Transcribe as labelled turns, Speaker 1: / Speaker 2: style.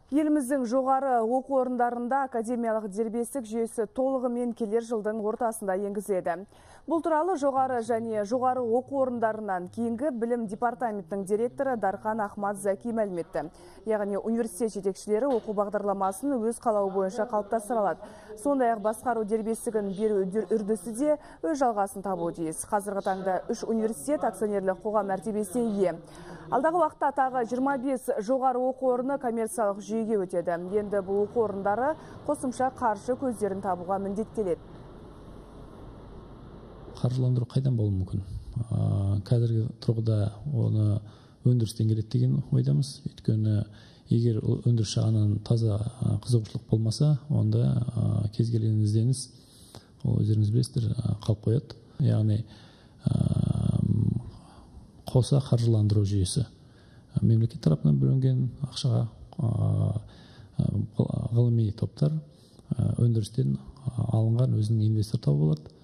Speaker 1: Еліміздің жоғары оқу орындарында академиялық дербестік жүйесі толығымен келер жылдың ортасында енгізіледі. Бұл туралы жоғары және жоғары оқу орындарынан кейінгі білім департаментінің директоры Дархан Ахмад Заки мәлім етті. Яғни университет жетекшілері оқу бағдарламасын өз қалауы бойынша қалыптастыра алады. Сондай-ақ басқару дербестігін беру үрдісі де өз жалғасын табуы тиіс. Қазіргі таңда 3 университет акционерлік қоғам мәртебесіне ие. Алдағы уақытта тағы 25 жоғары оқу орны коммерциялық жүйеге өтеді. Енді бұл оқу орындары қосымша қаржы көздерін табуға міндеттеледі.
Speaker 2: Қаржыландыру қайдан болуы мүмкін? Қазіргі тұрғыда оны өндірістен келеді деген ойдамыз. Өйткені егер өндіріс жағынан таза қызығушылық болмаса, онда кез келген ізденіс, ол өздеріңіз білесіздер, қалып қояды. Яғни қоса қаржыландыру жүйесі. Мемлекет тарапынан бөлінген ақшаға ғылыми топтар өндірістен алынған өзінің инвестор тауып алады.